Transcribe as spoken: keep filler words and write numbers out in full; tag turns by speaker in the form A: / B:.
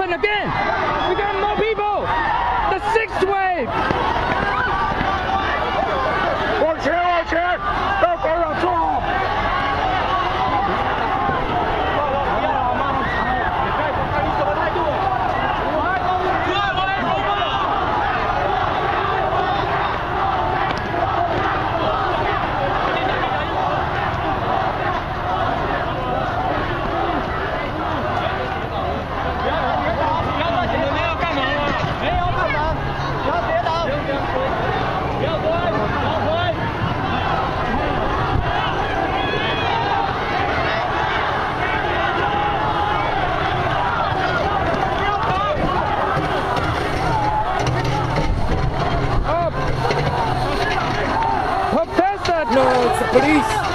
A: happened again. We got more people. The sixth wave.
B: 往前，往前，到广场坐好。不要了，妈妈，你看看你什么态度？我爱公主，我爱公主。
A: No, it's the police.